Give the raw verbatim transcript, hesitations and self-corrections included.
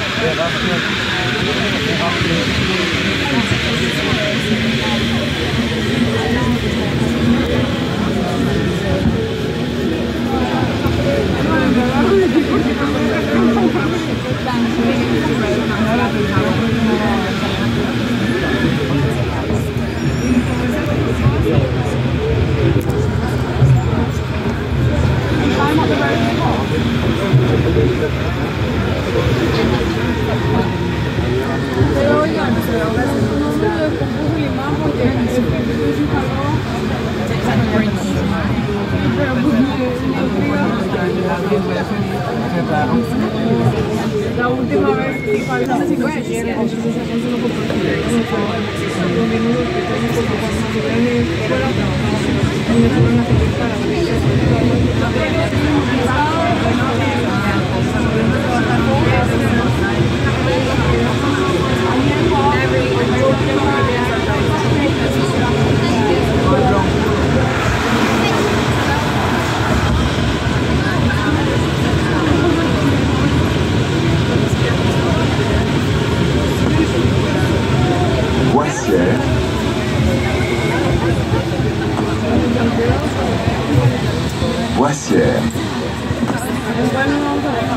Pero oigan, no se lo descompuso el imán porque el principio sí jaló. Pero pues la última vez sí falta si no se quiere, entonces eso no fue los minutos que tengo por favor no se ven fuera y me fueron a contestar a Boissière, Boissière. Bueno, vamos a dejar.